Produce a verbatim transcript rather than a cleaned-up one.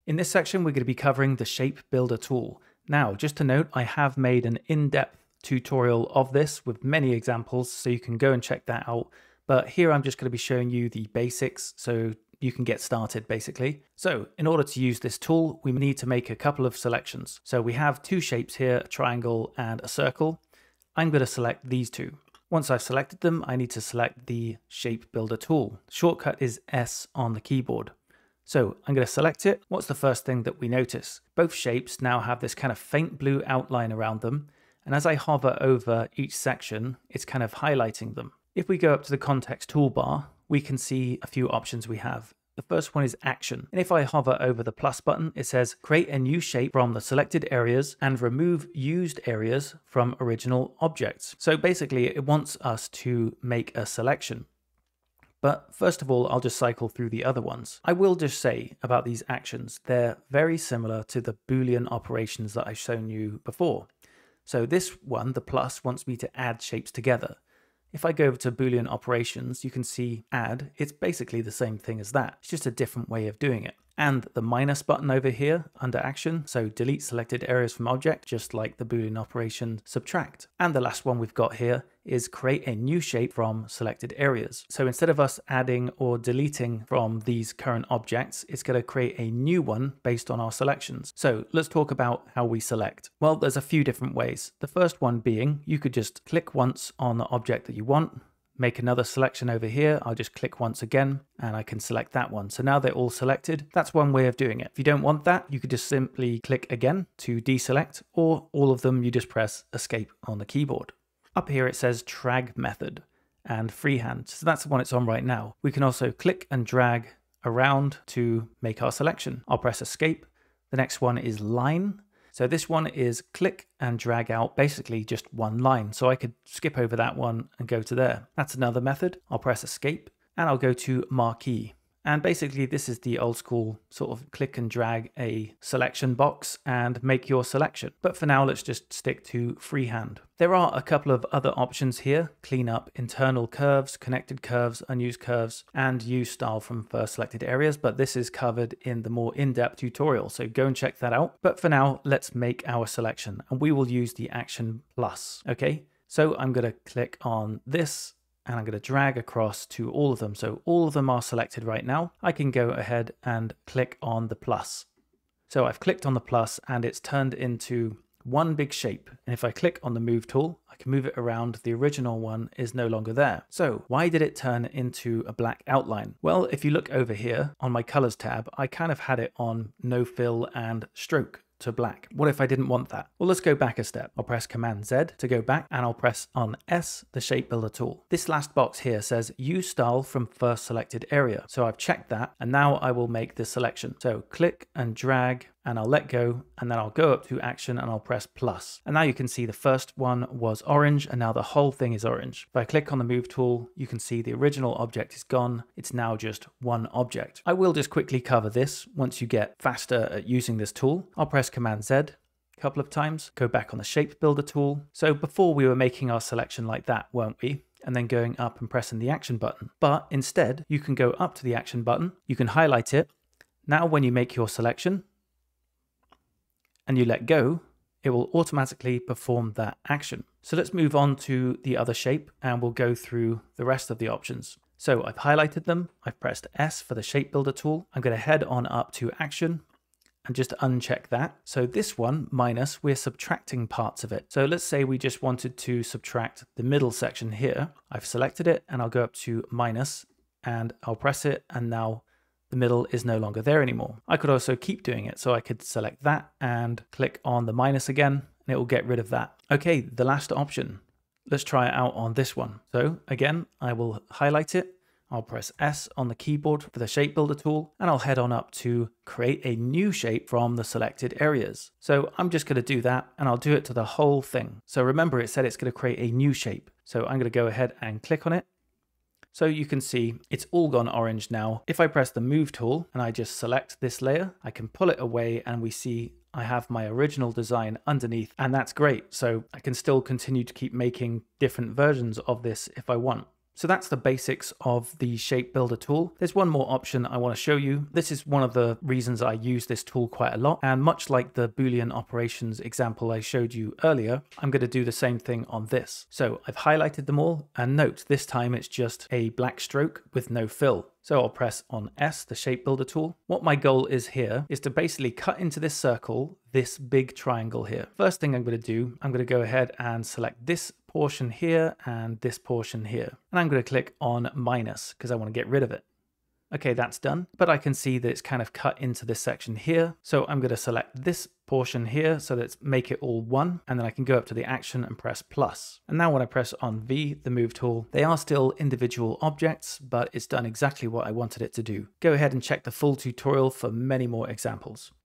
In this section, we're going to be covering the Shape Builder tool. Now, just to note, I have made an in-depth tutorial of this with many examples, so you can go and check that out. But here I'm just going to be showing you the basics so you can get started basically. So in order to use this tool, we need to make a couple of selections. So we have two shapes here, a triangle and a circle. I'm going to select these two. Once I've selected them, I need to select the Shape Builder tool. The shortcut is S on the keyboard. So I'm going to select it. What's the first thing that we notice? Both shapes now have this kind of faint blue outline around them. And as I hover over each section, it's kind of highlighting them. If we go up to the context toolbar, we can see a few options we have. The first one is action. And if I hover over the plus button, it says create a new shape from the selected areas and remove used areas from original objects. So basically it wants us to make a selection. But first of all, I'll just cycle through the other ones. I will just say about these actions, they're very similar to the Boolean operations that I've shown you before. So this one, the plus, wants me to add shapes together. If I go over to Boolean operations, you can see add. It's basically the same thing as that. It's just a different way of doing it. And the minus button over here under action, so delete selected areas from object, just like the Boolean operation subtract. And the last one we've got here is create a new shape from selected areas. So instead of us adding or deleting from these current objects, it's going to create a new one based on our selections. So let's talk about how we select. Well, there's a few different ways. The first one being you could just click once on the object that you want, make another selection over here. I'll just click once again and I can select that one. So now they're all selected. That's one way of doing it. If you don't want that, you could just simply click again to deselect, or all of them you just press escape on the keyboard. Up here it says drag method and freehand. So that's the one it's on right now. We can also click and drag around to make our selection. I'll press escape. The next one is line. So this one is click and drag out basically just one line. So I could skip over that one and go to there. That's another method. I'll press escape and I'll go to marquee. And basically this is the old school sort of click and drag a selection box and make your selection. But for now, let's just stick to freehand. There are a couple of other options here. Clean up internal curves, connected curves, unused curves, and use style from first selected areas. But this is covered in the more in-depth tutorial. So go and check that out. But for now, let's make our selection and we will use the action plus. Okay, so I'm going to click on this and I'm going to drag across to all of them. So all of them are selected right now. I can go ahead and click on the plus. So I've clicked on the plus and it's turned into one big shape. And if I click on the move tool, I can move it around. The original one is no longer there. So why did it turn into a black outline? Well, if you look over here on my colors tab, I kind of had it on no fill and stroke to black. What if I didn't want that? Well, let's go back a step. I'll press Command Z to go back and I'll press on S, the Shape Builder tool. This last box here says use style from first selected area. So I've checked that and now I will make the selection. So click and drag and I'll let go and then I'll go up to action and I'll press plus. And now you can see the first one was orange and now the whole thing is orange. If I click on the move tool, you can see the original object is gone. It's now just one object. I will just quickly cover this once you get faster at using this tool. I'll press Command Z a couple of times, go back on the Shape Builder tool. So before we were making our selection like that, weren't we? And then going up and pressing the action button. But instead, you can go up to the action button, you can highlight it. Now when you make your selection, and you let go, it will automatically perform that action. So let's move on to the other shape and we'll go through the rest of the options. So I've highlighted them, I've pressed S for the Shape Builder tool. I'm going to head on up to action and just uncheck that. So this one, minus, we're subtracting parts of it. So let's say we just wanted to subtract the middle section here. I've selected it and I'll go up to minus and I'll press it and now the middle is no longer there anymore. I could also keep doing it. So I could select that and click on the minus again, and it will get rid of that. Okay, the last option. Let's try it out on this one. So again, I will highlight it. I'll press S on the keyboard for the Shape Builder tool, and I'll head on up to create a new shape from the selected areas. So I'm just going to do that, and I'll do it to the whole thing. So remember, it said it's going to create a new shape. So I'm going to go ahead and click on it. So you can see it's all gone orange now. If I press the move tool and I just select this layer, I can pull it away and we see I have my original design underneath, and that's great. So I can still continue to keep making different versions of this if I want. So that's the basics of the shape builder tool. There's one more option I want to show you. This is one of the reasons I use this tool quite a lot. And much like the Boolean operations example I showed you earlier, I'm going to do the same thing on this. So I've highlighted them all, and note this time it's just a black stroke with no fill. So I'll press on S, the shape builder tool. What my goal is here is to basically cut into this circle, this big triangle here. First thing I'm going to do, I'm going to go ahead and select this portion here and this portion here. And I'm going to click on minus because I want to get rid of it. Okay, that's done, but I can see that it's kind of cut into this section here. So I'm going to select this portion here, so let's make it all one, and then I can go up to the action and press plus. And now when I press on V, the move tool, they are still individual objects, but it's done exactly what I wanted it to do. Go ahead and check the full tutorial for many more examples.